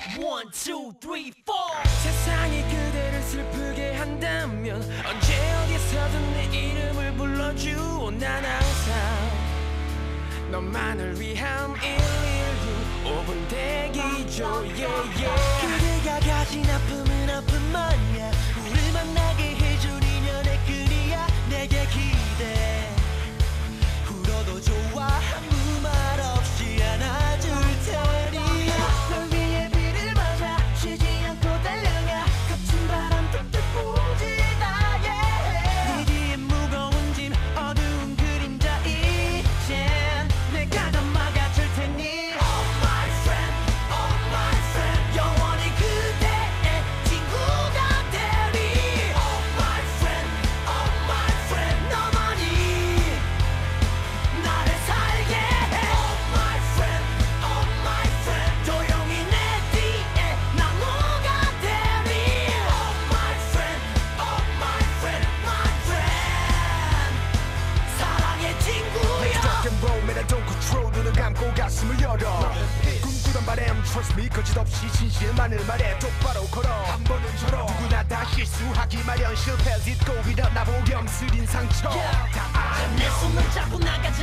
One, two, three, four. 세상이 그대를 슬프게 한다면 언제 어디서든 내 이름을 불러줘. 난 항상 너만을 위한 119 5분 대기죠. yeah, yeah. 그대가 가진 아픔은 아픔만이야. 우릴 만나게 해준 인연의 끈이야. 내게 기대 울어도 좋아. 아무 말 없이 안아줄 테니 널 위해 비를 맞아 쉬지 않고 달려가. 거친 바람 툭툭 부지다. yeah. 네 뒤에 무거운 짐 어두운 그림자 이젠 내가 다 막아줄 테니 Oh my friend, oh my friend. 영원히 그대의 친구가 되리. Oh my friend, oh my friend. 너만이 나를 살게 해. Oh my friend, oh my friend. 조용히 내 뒤에 나무가 되리. Oh my friend, oh my friend, my friend. 사랑의 친구야. rock'n'roll man I don't control. 눈을 감고 가슴을 열어. 꿈꾸던 바람 trust me 거짓없이 진실만을 말해. 똑바로 걸어 한 번은 저러. 누구나 다 실수하기 마련. 실패 딛고 일어나 보렴. 쓰린 상처 다 내 손을 잡고 나가자.